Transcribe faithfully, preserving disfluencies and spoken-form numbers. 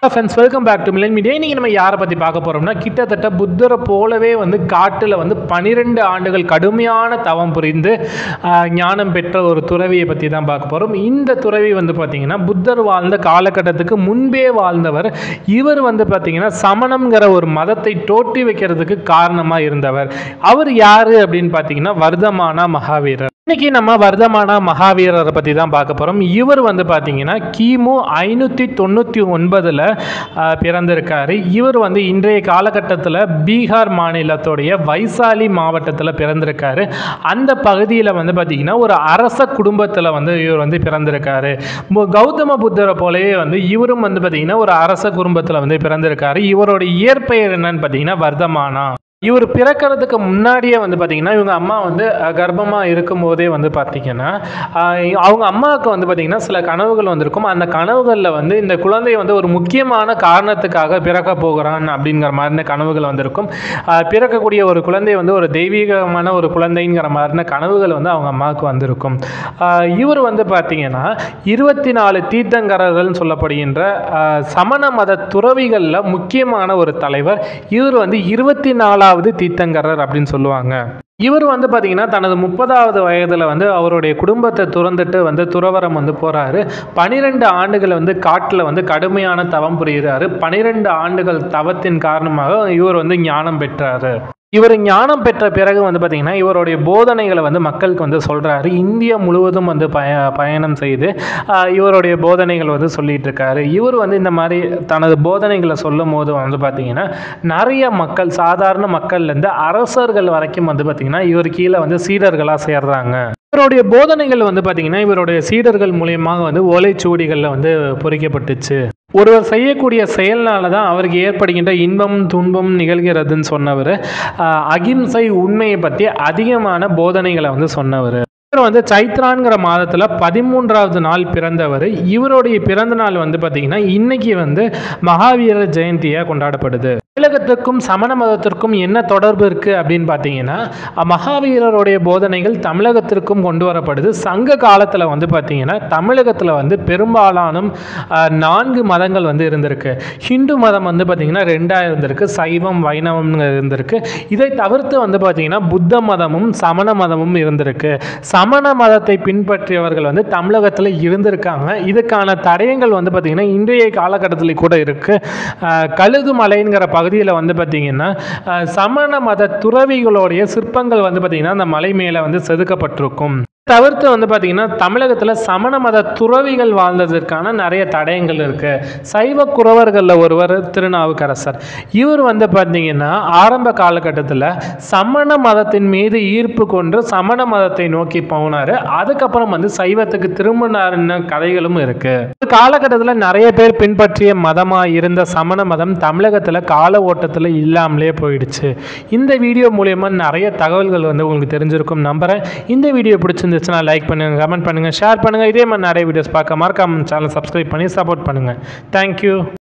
Friends, welcome back to Milan media. இன்றைக்கி நம்ம யாரை பற்றி பார்க்க போகிறோம்னா, கிட்டத்தட்ட புத்தரை போலவே வந்து காட்டில் வந்து பன்னிரெண்டு ஆண்டுகள் கடுமையான தவம் புரிந்து ஞானம் பெற்ற ஒரு துறவியை பற்றி தான் பார்க்க போகிறோம். இந்த துறவி வந்து பார்த்திங்கன்னா புத்தர் வாழ்ந்த காலகட்டத்துக்கு முன்பே வாழ்ந்தவர். இவர் வந்து பார்த்திங்கன்னா சமணம்ங்கிற ஒரு மதத்தை தோற்றி வைக்கிறதுக்கு காரணமாக இருந்தவர். அவர் யார் அப்படின்னு பார்த்தீங்கன்னா வர்தமானா மகாவீரர். இன்னைக்கு நம்ம வர்தமானா மகாவீரரை பற்றி தான் பார்க்க போகிறோம். இவர் வந்து பார்த்தீங்கன்னா கிமு ஐநூற்றி தொண்ணூற்றி ஒன்பதில் பிறந்திருக்காரு. இவர் வந்து இன்றைய காலகட்டத்தில் பீகார் மாநிலத்துடைய வைசாலி மாவட்டத்தில் பிறந்திருக்காரு. அந்த பகுதியில் வந்து பார்த்திங்கன்னா ஒரு அரச குடும்பத்தில் வந்து இவர் வந்து பிறந்திருக்காரு. கௌதம புத்தரை போலவே வந்து இவரும் வந்து பார்த்திங்கன்னா ஒரு அரச குடும்பத்தில் வந்து பிறந்திருக்காரு. இவருடைய இயற்பெயர் என்னன்னு பார்த்தீங்கன்னா வர்தமானா. இவர் பிறக்கிறதுக்கு முன்னாடியே வந்து பார்த்திங்கன்னா இவங்க அம்மா வந்து கர்ப்பமாக இருக்கும் போதே வந்து பார்த்திங்கன்னா அவங்க அம்மாவுக்கு வந்து பார்த்திங்கன்னா சில கனவுகள் வந்திருக்கும். அந்த கனவுகளில் வந்து இந்த குழந்தை வந்து ஒரு முக்கியமான காரணத்துக்காக பிறக்க போகிறான் அப்படிங்கிற மாதிரின கனவுகள் வந்திருக்கும். பிறக்கக்கூடிய ஒரு குழந்தை வந்து ஒரு தெய்வீகமான ஒரு குழந்தைங்கிற மாதிரின கனவுகள் வந்து அவங்க அம்மாவுக்கு வந்திருக்கும். இவர் வந்து பார்த்திங்கன்னா இருபத்தி நாலு தீர்த்தங்கரர்கள்னு சொல்லப்படுகின்ற சமண மத துறவிகளில் முக்கியமான ஒரு தலைவர். இவர் வந்து இருபத்தி நாலாவது தீர்த்தங்கரர் அப்படின்னு சொல்லுவாங்க. இவர் வந்து பார்த்திங்கன்னா தனது முப்பதாவது வயதில் வந்து அவருடைய குடும்பத்தை துறந்துட்டு வந்து துறவரம் வந்து போகிறாரு. பனிரெண்டு ஆண்டுகள் வந்து காட்டில் வந்து கடுமையான தவம் புரிகிறாரு. பனிரெண்டு ஆண்டுகள் தவத்தின் காரணமாக இவர் வந்து ஞானம் பெற்றார். இவர் ஞானம் பெற்ற பிறகு வந்து பார்த்திங்கன்னா இவருடைய போதனைகளை வந்து மக்களுக்கு வந்து சொல்கிறாரு. இந்தியா முழுவதும் வந்து பய பயணம் செய்து இவருடைய போதனைகள் வந்து சொல்லிகிட்டு இருக்காரு. இவர் வந்து இந்த மாதிரி தனது போதனைகளை சொல்லும் போது வந்து பார்த்திங்கன்னா நிறைய மக்கள், சாதாரண மக்கள்லேருந்து அரசர்கள் வரைக்கும் வந்து பார்த்திங்கன்னா இவர் கீழே வந்து சீடர்களாக சேர்றாங்க. இவருடைய போதனைகள் வந்து பார்த்திங்கன்னா இவருடைய சீடர்கள் மூலியமாக வந்து ஓலைச்சுவடிகளில் வந்து பொறிக்கப்பட்டுச்சு. ஒருவர் செய்யக்கூடிய செயல்னால தான் அவருக்கு ஏற்படுகின்ற இன்பமும் துன்பமும் நிகழ்கிறதுன்னு சொன்னவர். அகிம்சை, உண்மையை பற்றி அதிகமான போதனைகளை வந்து சொன்னவர். இவர் வந்து சைத்ரான்கிற மாதத்தில் பதிமூன்றாவது நாள் பிறந்தவர். இவருடைய பிறந்த நாள் வந்து பார்த்திங்கன்னா இன்னைக்கு வந்து மகாவீர ஜெயந்தியாக கொண்டாடப்படுது. தமிழகத்திற்கும் சமண மதத்திற்கும் என்ன தொடர்பு இருக்குது அப்படின்னு பார்த்தீங்கன்னா மகாவீரருடைய போதனைகள் தமிழகத்திற்கும் கொண்டு வரப்படுது. சங்க காலத்தில் வந்து பார்த்திங்கன்னா தமிழகத்தில் வந்து பெரும்பாலான நான்கு மதங்கள் வந்து இருந்திருக்கு. ஹிந்து மதம் வந்து பார்த்திங்கன்னா ரெண்டாக இருந்திருக்கு, சைவம் வைணவம் இருந்திருக்கு. இதை தவிர்த்து வந்து பார்த்திங்கன்னா புத்த மதமும் சமண மதமும் இருந்திருக்கு. சமண மதத்தை பின்பற்றியவர்கள் வந்து தமிழகத்தில் இருந்திருக்காங்க. இதுக்கான தடயங்கள் வந்து பார்த்திங்கன்னா இன்றைய காலகட்டத்தில் கூட இருக்குது. கழுகுமலைங்கிற பகுதியில் வந்து பார்த்திங்கன்னா சமண மத துறவிகளுடைய சிற்பங்கள் வந்து பார்த்திங்கன்னா அந்த மலை மேலே வந்து செதுக்கப்பட்டிருக்கும். தவிர்த்து வந்து பார்த்திங்கன்னா தமிழகத்தில் சமண மத துறவிகள் வாழ்ந்ததற்கான நிறைய தடயங்கள் இருக்குது. சைவ குறவர்களில் ஒருவர் திருநாவுக்கரசர். இவர் வந்து பார்த்திங்கன்னா ஆரம்ப காலகட்டத்தில் சமண மதத்தின் மீது ஈர்ப்பு கொண்டு சமண மதத்தை நோக்கி போனார். அதுக்கப்புறம் வந்து சைவத்துக்கு திரும்பினார்னு கதைகளும் இருக்குது. ஒரு காலகட்டத்தில் நிறைய பேர் பின்பற்றிய மதமாக இருந்த சமண மதம் தமிழகத்தில் கால ஓட்டத்தில் இல்லாமலே போயிடுச்சு. இந்த வீடியோ மூலயமா நிறைய தகவல்கள் வந்து உங்களுக்கு தெரிஞ்சிருக்கும் நம்புகிறேன். இந்த வீடியோ பிடிச்சிருந்து லைக் பண்ணுங்க, கமெண்ட் பண்ணுங்க, ஷேர் பண்ணுங்க. இதே மாதிரி நிறைய வீடியோஸ் பார்க்க மறக்காம சேனல் சப்ஸ்கிரைப் பண்ணி சப்போர்ட் பண்ணுங்க. தேங்க்யூ.